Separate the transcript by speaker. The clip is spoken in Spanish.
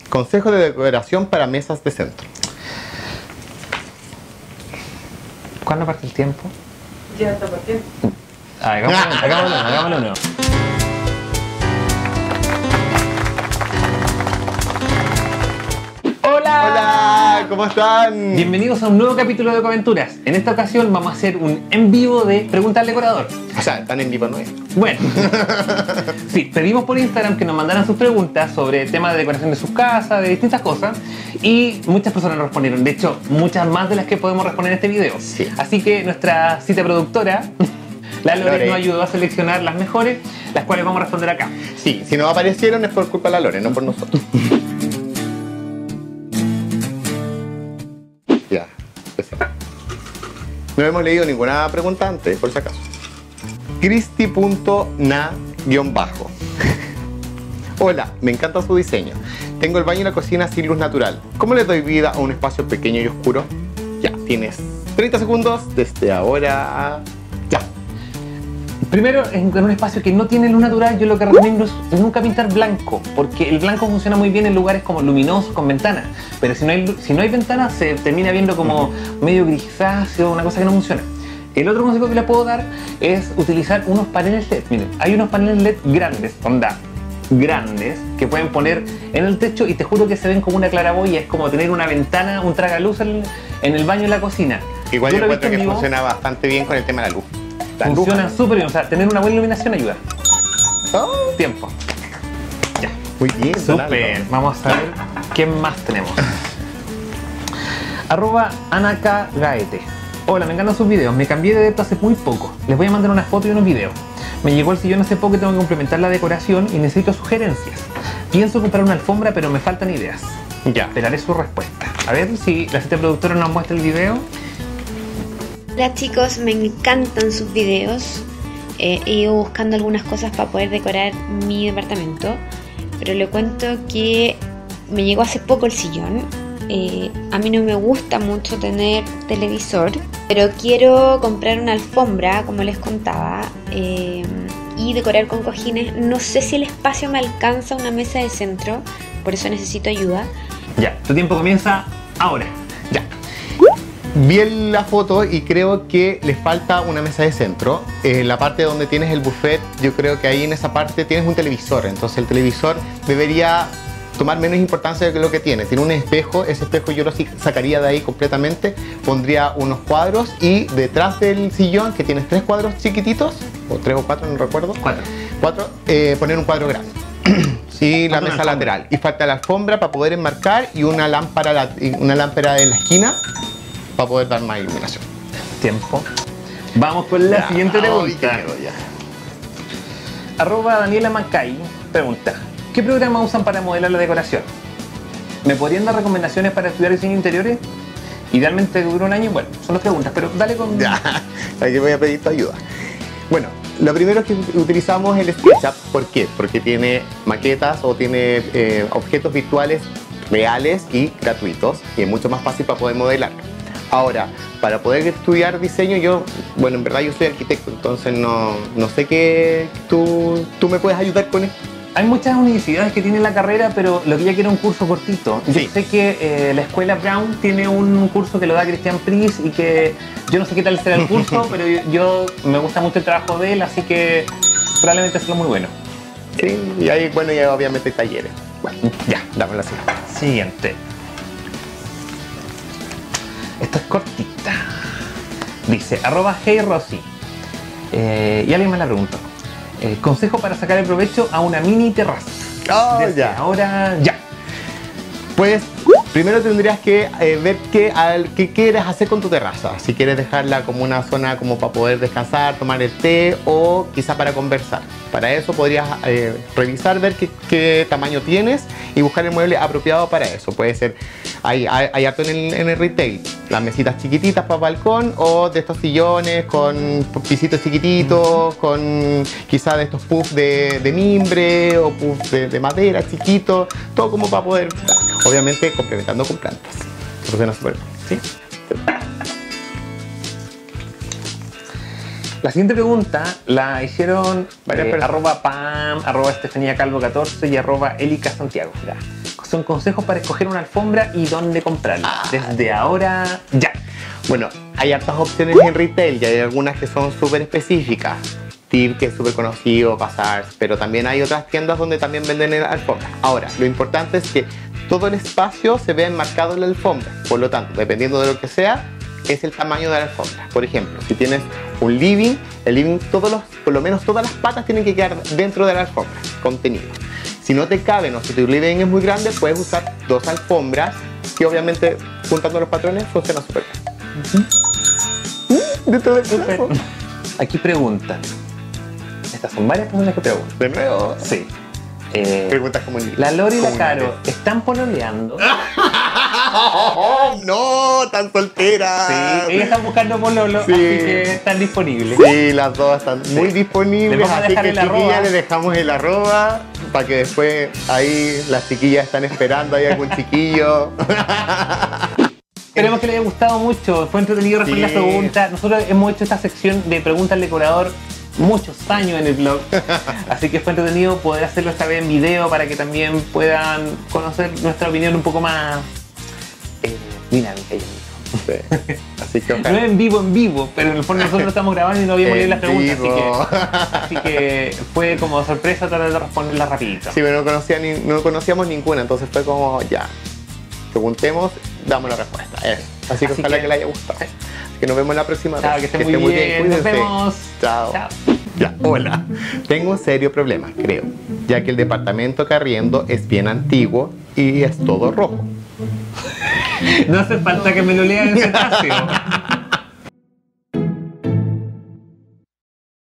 Speaker 1: Consejo de decoración para mesas de centro.
Speaker 2: ¿Cuándo parte el tiempo?
Speaker 3: Ya está partiendo.
Speaker 2: Hagámoslo nuevo.
Speaker 1: Hola, ¿cómo están?
Speaker 2: Bienvenidos a un nuevo capítulo de Coventuras. En esta ocasión vamos a hacer un en vivo de Pregunta al Decorador.
Speaker 1: O sea, tan en vivo no es.
Speaker 2: Bueno, sí, pedimos por Instagram que nos mandaran sus preguntas sobre temas de decoración de sus casas, de distintas cosas, y muchas personas nos respondieron. De hecho, muchas más de las que podemos responder en este video.
Speaker 1: Sí.
Speaker 2: Así que nuestra cita productora, la Lore, nos ayudó a seleccionar las mejores, las cuales vamos a responder acá.
Speaker 1: Sí, si no aparecieron es por culpa de la Lore, no por nosotros. Ya, empecemos. No hemos leído ninguna pregunta antes, por si acaso. Cristi.na_. Hola, me encanta su diseño. Tengo el baño y la cocina sin luz natural. ¿Cómo le doy vida a un espacio pequeño y oscuro? Ya, tienes 30 segundos desde ahora. Ya.
Speaker 2: Primero, en un espacio que no tiene luz natural, yo lo que recomiendo es nunca pintar blanco, porque el blanco funciona muy bien en lugares como luminosos, con ventanas. Pero si no hay ventanas, se termina viendo como medio grisáceo, una cosa que no funciona. El otro consejo que les puedo dar es utilizar unos paneles LED. Miren, hay unos paneles LED grandes, grandes, que pueden poner en el techo y te juro que se ven como una claraboya. Es como tener una ventana, un tragaluz en el baño y la cocina.
Speaker 1: Igual yo encuentro que funciona bastante bien con el tema de la luz.
Speaker 2: Funciona súper bien, o sea, tener una buena iluminación ayuda.
Speaker 1: Oh,
Speaker 2: Tiempo. Ya.
Speaker 1: muy bien,
Speaker 2: Súper. Vamos a ver qué más tenemos. @AnakaGaete. Hola, me encantan sus videos. Me cambié de depto hace muy poco. Les voy a mandar unas fotos y unos videos. Me llegó el sillón hace poco y tengo que complementar la decoración y necesito sugerencias. Pienso comprar una alfombra, pero me faltan ideas.
Speaker 1: Ya.
Speaker 2: Esperaré su respuesta. A ver si la asistente productora nos muestra el video.
Speaker 4: Hola chicos, me encantan sus videos. He ido buscando algunas cosas para poder decorar mi departamento, pero le cuento que me llegó hace poco el sillón. A mí no me gusta mucho tener televisor, pero quiero comprar una alfombra, como les contaba, y decorar con cojines. No sé si el espacio me alcanza una mesa de centro, por eso necesito ayuda.
Speaker 2: Ya, tu tiempo comienza ahora.
Speaker 1: Ya. Vi la foto y creo que le falta una mesa de centro. La parte donde tienes el buffet, yo creo que ahí en esa parte tienes un televisor. Entonces el televisor debería tomar menos importancia de lo que tiene. Tiene un espejo, ese espejo yo lo sacaría de ahí completamente. Pondría unos cuadros y detrás del sillón, que tienes 3 cuadros chiquititos, o 3 o 4, no recuerdo. 4, poner un cuadro grande. Y la mesa lateral. Y falta la alfombra para poder enmarcar y una lámpara en la esquina para poder dar más iluminación.
Speaker 2: Tiempo. Vamos con la siguiente pregunta. @Daniela Macay pregunta: ¿qué programa usan para modelar la decoración? ¿Me podrían dar recomendaciones para estudiar diseño interiores? Idealmente dura un año. Bueno, son las preguntas, pero dale con...
Speaker 1: Ya, aquí voy a pedir tu ayuda. Bueno, lo primero es que utilizamos el SketchUp. ¿Por qué? Porque tiene maquetas o tiene objetos virtuales reales y gratuitos, y es mucho más fácil para poder modelar. Ahora, para poder estudiar diseño, bueno, en verdad yo soy arquitecto, entonces no sé qué tú me puedes ayudar con esto.
Speaker 2: Hay muchas universidades que tienen la carrera, pero lo que ya quiere un curso cortito.
Speaker 1: Sí.
Speaker 2: Yo sé que la escuela Brown tiene un curso que lo da Cristian Pris y que yo no sé qué tal será el curso, pero yo me gusta mucho el trabajo de él, así que probablemente sea muy bueno.
Speaker 1: Sí, y ahí, bueno, ya obviamente hay talleres. Bueno, ya, dame la siguiente.
Speaker 2: Siguiente. Esta es cortita. Dice, @HeyRosy. Y alguien me la preguntó. Consejo para sacar el provecho a una mini terraza.
Speaker 1: Oh,
Speaker 2: Desde
Speaker 1: ya.
Speaker 2: ahora ya.
Speaker 1: Pues primero tendrías que ver qué quieres hacer con tu terraza. Si quieres dejarla como una zona como para poder descansar, tomar el té o quizá para conversar. Para eso podrías revisar, ver qué tamaño tienes y buscar el mueble apropiado para eso. Puede ser, hay harto en el retail, las mesitas chiquititas para balcón o de estos sillones con pisitos chiquititos, con quizá de estos puffs de mimbre o puffs de madera chiquitos, todo como para poder, obviamente complementando con plantas. Funciona súper bien, ¿sí?
Speaker 2: La siguiente pregunta la hicieron @Pam, @Estefanía Calvo 14 y @Elica Santiago. Ya, son consejos para escoger una alfombra y dónde comprarla. Desde ahora, ya.
Speaker 1: Bueno, hay hartas opciones en retail y hay algunas que son súper específicas. TIB, que es súper conocido, Bazaar, pero también hay otras tiendas donde también venden alfombras. Ahora, lo importante es que todo el espacio se vea enmarcado en la alfombra. Por lo tanto, dependiendo de lo que sea, es el tamaño de la alfombra. Por ejemplo, si tienes un living, el living, por lo menos todas las patas tienen que quedar dentro de la alfombra, contenido. Si no te caben o si tu living es muy grande, puedes usar 2 alfombras, que obviamente, juntando los patrones, funciona súper bien. De todo el
Speaker 2: Súper. Aquí preguntan. Estas son varias personas que preguntan.
Speaker 1: De nuevo.
Speaker 2: Sí.
Speaker 1: Preguntas como
Speaker 2: La Lori y la Caro, ¿están pololeando?
Speaker 1: No, tan solteras.
Speaker 2: Sí, ellas están buscando pololo,
Speaker 1: Sí.
Speaker 2: así que están disponibles.
Speaker 1: Sí, las dos están muy disponibles,
Speaker 2: Les vamos a
Speaker 1: así
Speaker 2: dejar
Speaker 1: que
Speaker 2: el arroba.
Speaker 1: chiquillas les dejamos el arroba para que después ahí las chiquillas están esperando ahí algún chiquillo.
Speaker 2: Esperemos que les haya gustado mucho, fue entretenido responder
Speaker 1: Sí.
Speaker 2: las preguntas. Nosotros hemos hecho esta sección de preguntas al decorador muchos años en el blog, así que fue entretenido poder hacerlo esta vez en video para que también puedan conocer nuestra opinión un poco más dinámica.
Speaker 1: Sí. Así que
Speaker 2: No
Speaker 1: ojalá.
Speaker 2: en vivo, pero en el fondo nosotros estamos grabando y no habíamos leído las preguntas,
Speaker 1: vivo.
Speaker 2: así que fue como sorpresa tratar de responderlas rapidito.
Speaker 1: Sí, pero no conocíamos ninguna, entonces fue como ya, preguntemos, damos la respuesta. Eso. Así que
Speaker 2: Así
Speaker 1: ojalá
Speaker 2: que-
Speaker 1: que les haya gustado. Que nos vemos la próxima
Speaker 2: Chao,
Speaker 1: vez.
Speaker 2: que estén muy bien, nos
Speaker 1: cuídense.
Speaker 2: vemos.
Speaker 1: Chao.
Speaker 2: Chao.
Speaker 1: Ya, hola. Tengo un serio problema, creo, ya que el departamento que arriendo es bien antiguo y es todo rojo.
Speaker 2: No hace falta que me lo lean en ese espacio.